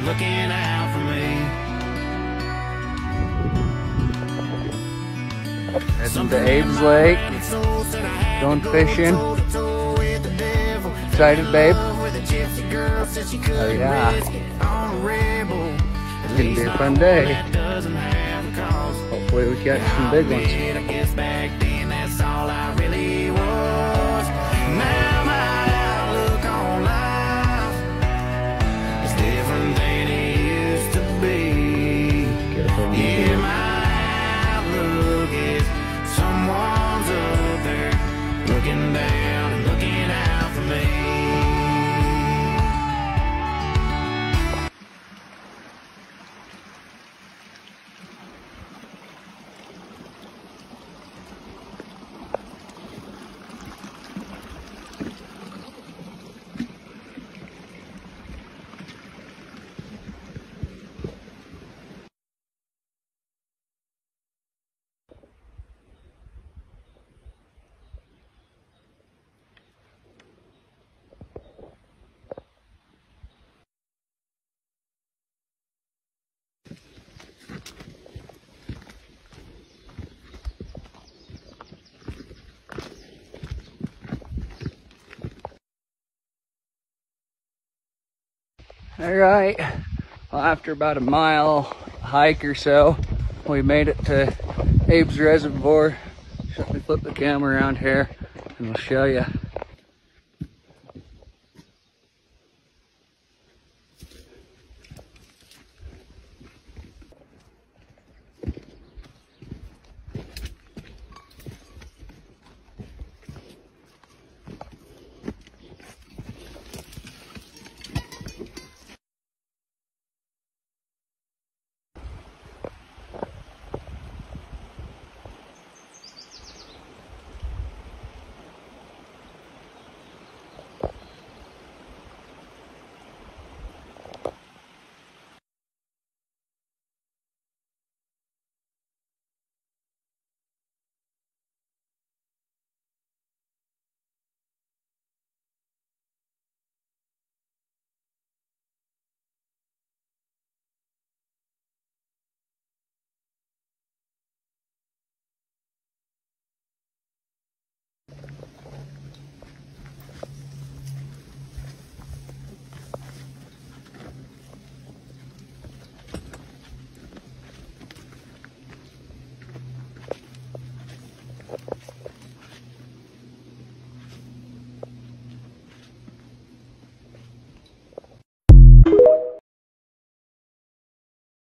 looking out for me. Heading to Abe's Lake, going fishing. Excited, babe? Oh yeah. It's gonna be a fun day. Hopefully we catch some big ones. All right, well, after about a mile hike or so, we made it to Abe's Reservoir. Let me flip the camera around here and we'll show you.